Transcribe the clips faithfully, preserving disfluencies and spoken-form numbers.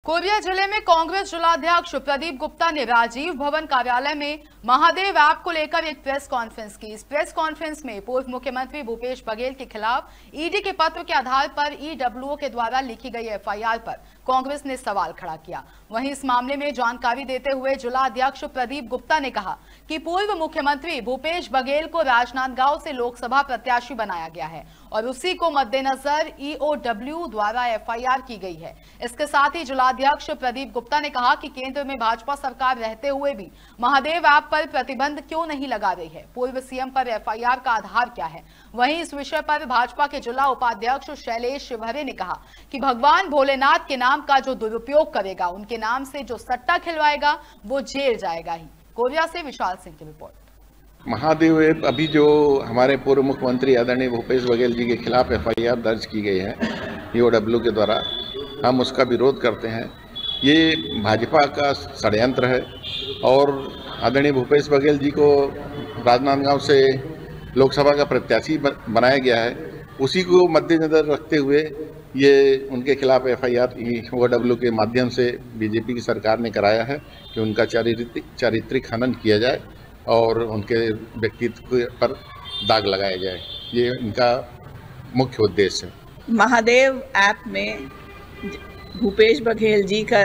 Korea जिले में कांग्रेस जिलाध्यक्ष प्रदीप गुप्ता ने राजीव भवन कार्यालय में महादेव ऐप को लेकर एक प्रेस कॉन्फ्रेंस की। इस प्रेस कॉन्फ्रेंस में पूर्व मुख्यमंत्री भूपेश बघेल के खिलाफ ईडी के पत्र के आधार पर ईडब्ल्यूओ के द्वारा लिखी गई एफआईआर पर कांग्रेस ने सवाल खड़ा किया। वहीं इस मामले में जानकारी देते हुए जिलाध्यक्ष प्रदीप गुप्ता ने कहा कि पूर्व मुख्यमंत्री भूपेश बघेल को राजनांदगांव से लोकसभा प्रत्याशी बनाया गया है और उसी को मद्देनजर ईओडब्ल्यू द्वारा एफआईआर की गई है। इसके साथ ही जिलाध्यक्ष प्रदीप गुप्ता ने कहा कि केंद्र में भाजपा सरकार रहते हुए भी महादेव ऐप पर प्रतिबंध क्यों नहीं लगा रही है, पूर्व सीएम पर एफआईआर का आधार क्या है। वहीं इस विषय पर भाजपा के जिला उपाध्यक्ष शैलेश शिवहरे ने कहा कि भगवान भोलेनाथ के नाम का जो दुरुपयोग करेगा, उनके नाम से जो सट्टा खिलवाएगा वो जेल जाएगा ही। कोरिया से विशाल सिंह की रिपोर्ट। महादेव ऐप अभी जो हमारे पूर्व मुख्यमंत्री आदरणीय भूपेश बघेल जी के खिलाफ एफआईआर दर्ज की गई है ईओडब्ल्यू के द्वारा, हम उसका विरोध करते हैं। ये भाजपा का षड्यंत्र है और आदरणीय भूपेश बघेल जी को राजनांदगांव से लोकसभा का प्रत्याशी बनाया गया है। उसी को मद्देनजर रखते हुए ये उनके खिलाफ एफआईआर ईओडब्ल्यू के माध्यम से बीजेपी की सरकार ने कराया है कि उनका चारित्रिक चारित्रिक हनन किया जाए और उनके व्यक्तित्व पर दाग लगाया जाए। ये इनका मुख्य उद्देश्य है। महादेव ऐप में भूपेश बघेल जी का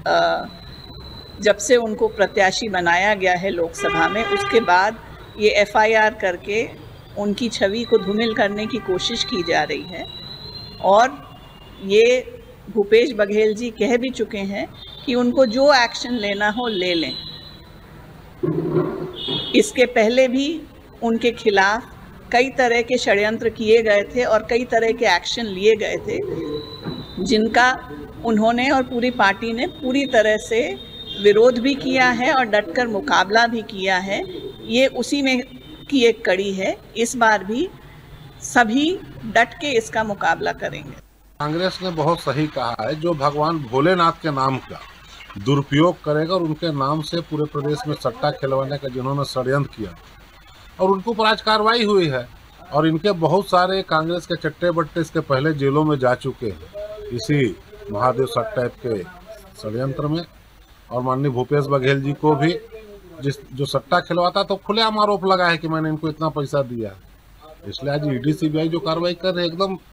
जब से उनको प्रत्याशी बनाया गया है लोकसभा में, उसके बाद ये एफआईआर करके उनकी छवि को धूमिल करने की कोशिश की जा रही है और ये भूपेश बघेल जी कह भी चुके हैं कि उनको जो एक्शन लेना हो ले लें। इसके पहले भी उनके खिलाफ कई तरह के षड्यंत्र किए गए थे और कई तरह के एक्शन लिए गए थे, जिनका उन्होंने और पूरी पार्टी ने पूरी तरह से विरोध भी किया है और डटकर मुकाबला भी किया है। ये उसी में की एक कड़ी है। इस बार भी सभी डट के इसका मुकाबला करेंगे। कांग्रेस ने बहुत सही कहा है, जो भगवान भोलेनाथ के नाम का दुरुपयोग करेगा और उनके नाम से पूरे प्रदेश में सट्टा खिलवाने का जिन्होंने षड्यंत्र किया और उनको पर आज कार्रवाई हुई है और इनके बहुत सारे कांग्रेस के चट्टे बट्टे इसके पहले जेलों में जा चुके हैं इसी महादेव सट्टा के षड्यंत्र में। और माननीय भूपेश बघेल जी को भी जिस जो सट्टा खिलवाता तो खुलेआम आरोप लगा है कि मैंने इनको इतना पैसा दिया, इसलिए आज ईडी सीबीआई जो कार्रवाई कर रहे हैं एकदम